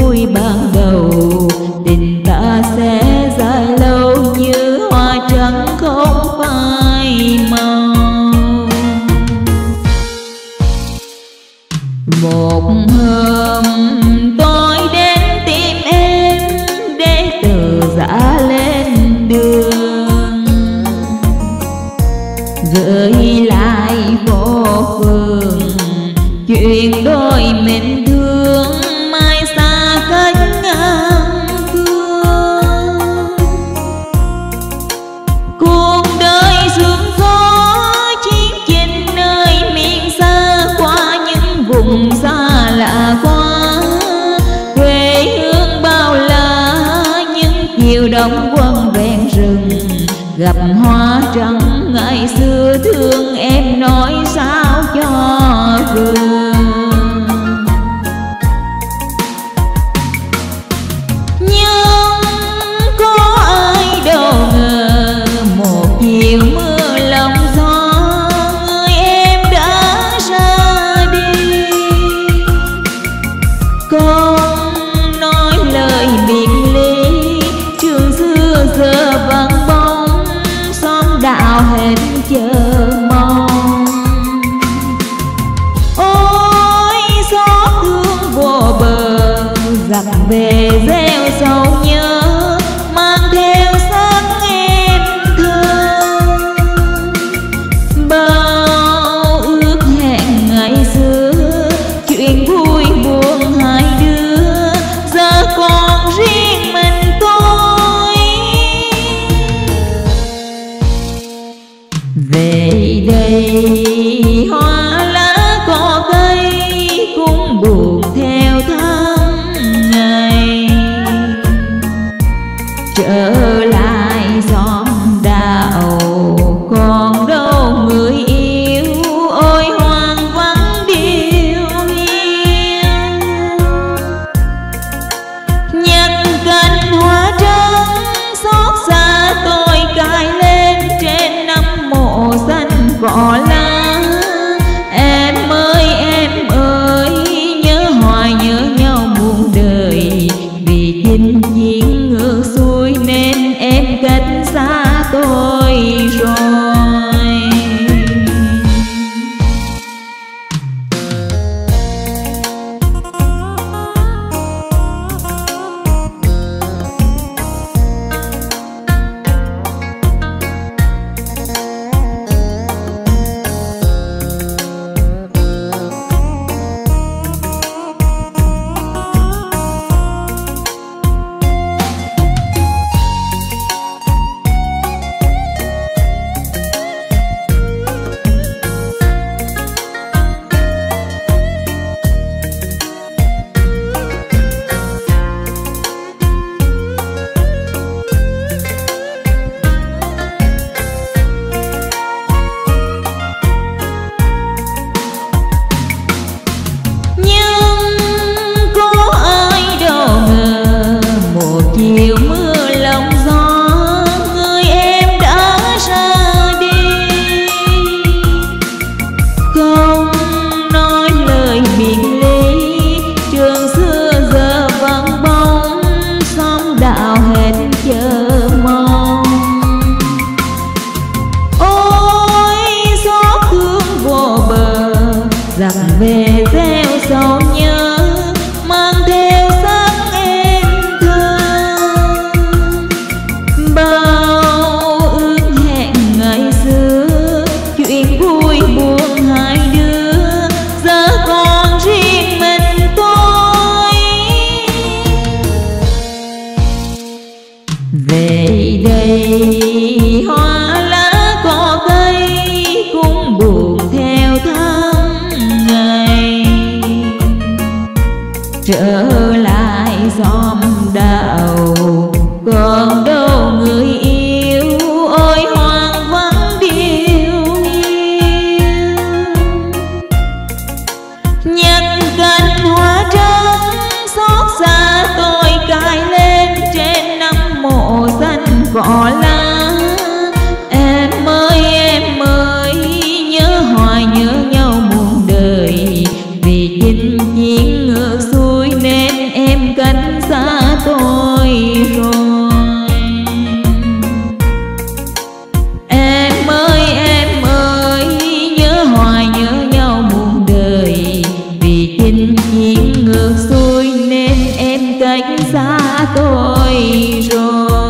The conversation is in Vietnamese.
vui ban đầu, tình ta sẽ dài lâu như hoa trắng không phai màu. Một hôm tôi đến tìm em để từ giã lên đường, gửi lại phố phường chuyện đôi mình thương, mai xa cách ngang phương. Cuộc đời sương gió chiến chinh nơi miền xa, qua những vùng xa lạ quá, quê hương bao la những chiều đông quân ven rừng. Gặp hoa trắng ngày xưa thương em nói sao cho vừa. Nhưng có ai đâu ngờ một chiều mưa lòng gió, người em đã ra đi. Con nói lời biệt ly, trường xưa giờ vắng bóng, xóm đạo hết chờ mong. Ôi xót thương vô bờ, giặc về gieo sầu nhớ, mang theo xác em thơ. Bao ước hẹn ngày xưa, chuyện vui buồn hai đứa, giờ còn riêng mình tôi. Về đây hoa lá cỏ cây cũng buồn theo tháng ngày, trở lại xóm đạo còn đâu người yêu, ôi hoang vắng điều hiu. Nhặt cành hoa trắng xót xa tôi cài lên trên nấm mộ xanh cỏ lá. Em ơi nhớ hoài nhớ nhau muôn đời, vì chinh chiến ngược xuôi nên cách xa tôi rồi. Em ơi nhớ hoài nhớ nhau muôn đời, vì chinh chiến ngược xuôi nên em cách xa tôi rồi.